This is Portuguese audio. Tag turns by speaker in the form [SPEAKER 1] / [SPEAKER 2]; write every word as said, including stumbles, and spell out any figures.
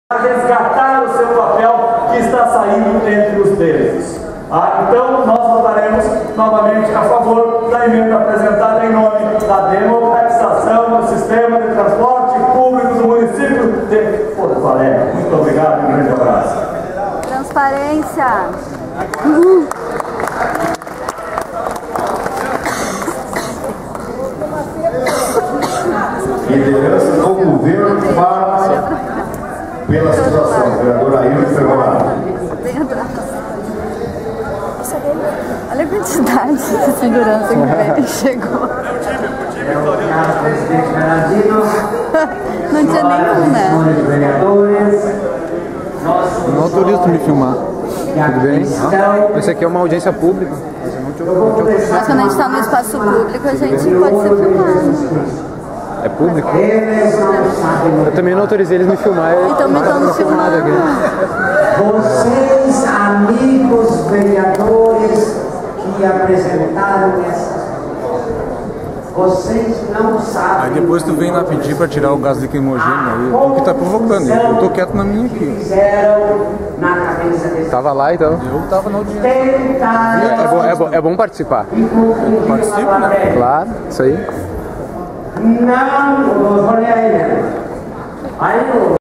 [SPEAKER 1] a resgatar o seu papel que está saindo entre os deles. Ah, então, nós votaremos novamente a favor da emenda apresentada em nome da democratização do sistema de transporte público do município de Porto Alegre. Muito obrigado e um grande abraço.
[SPEAKER 2] Transparência. Uhum.
[SPEAKER 3] Liderança do governo fala pela situação. Vereador Ailton Ferrolado.
[SPEAKER 2] Olha a quantidade de segurança que ele chegou. Não tinha nenhum, né?
[SPEAKER 4] Não autorizo me filmar. Tudo bem? Isso aqui é uma audiência pública.
[SPEAKER 2] Mas quando a gente está no espaço público, a gente pode ser filmado.
[SPEAKER 4] É público? Eu também não autorizei eles me filmar.
[SPEAKER 2] Então me estão me filmando.
[SPEAKER 5] Vocês, amigos vereadores que apresentaram essas vocês não sabem.
[SPEAKER 4] Aí depois tu vem lá pedir pra tirar o gás lacrimogêneo aí. O que tá provocando? Eu tô quieto na minha aqui.
[SPEAKER 5] Fizeram na cabeça desse
[SPEAKER 4] Tava lá então? Eu tava na audiência. É bom, é bom, é bom participar.
[SPEAKER 5] Participa, né?
[SPEAKER 4] Claro, isso aí.
[SPEAKER 5] Não, olha aí. Aí